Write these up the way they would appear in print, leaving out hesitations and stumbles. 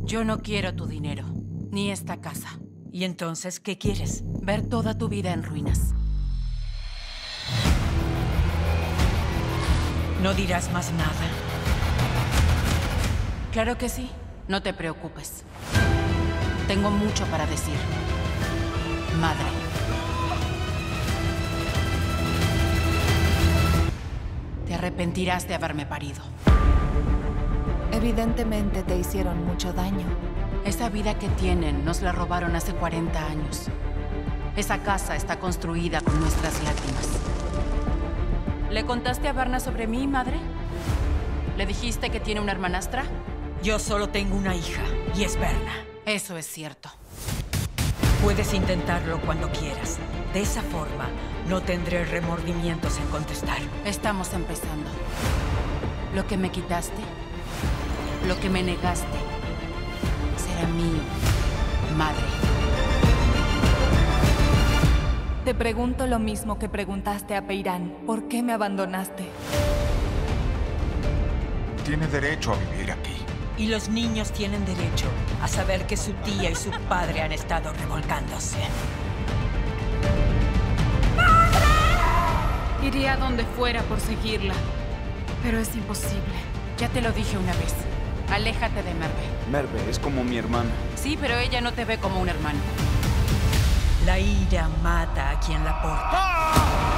Yo no quiero tu dinero, ni esta casa. ¿Y entonces qué quieres? Ver toda tu vida en ruinas. No dirás más nada. Claro que sí. No te preocupes. Tengo mucho para decir. Madre. Te arrepentirás de haberme parido. Evidentemente te hicieron mucho daño. Esa vida que tienen nos la robaron hace 40 años. Esa casa está construida con nuestras lágrimas. ¿Le contaste a Berna sobre mí, madre? ¿Le dijiste que tiene una hermanastra? Yo solo tengo una hija, y es Berna. Eso es cierto. Puedes intentarlo cuando quieras. De esa forma, no tendré remordimientos en contestar. Estamos empezando. Lo que me quitaste, lo que me negaste, será mío, madre. Te pregunto lo mismo que preguntaste a Peirán. ¿Por qué me abandonaste? Tiene derecho a vivir aquí. Y los niños tienen derecho a saber que su tía y su padre han estado revolcándose. Iría a donde fuera por seguirla, pero es imposible. Ya te lo dije una vez. Aléjate de Merve. Merve es como mi hermana. Sí, pero ella no te ve como un hermano. La ira mata a quien la porta.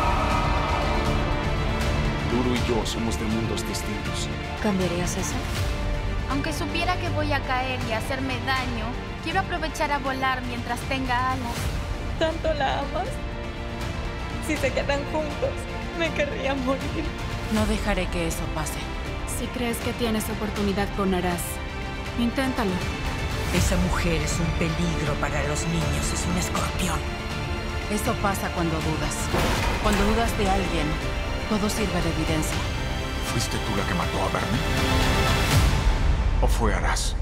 Duro y yo somos de mundos distintos. ¿Cambiarías eso? Aunque supiera que voy a caer y hacerme daño, quiero aprovechar a volar mientras tenga alas. ¿Tanto la amas? Si se quedan juntos, me querría morir. No dejaré que eso pase. Si crees que tienes oportunidad con Aras, inténtalo. Esa mujer es un peligro para los niños, es un escorpión. Eso pasa cuando dudas. Cuando dudas de alguien, todo sirve de evidencia. ¿Fuiste tú la que mató a Berna? ¿O fue Aras?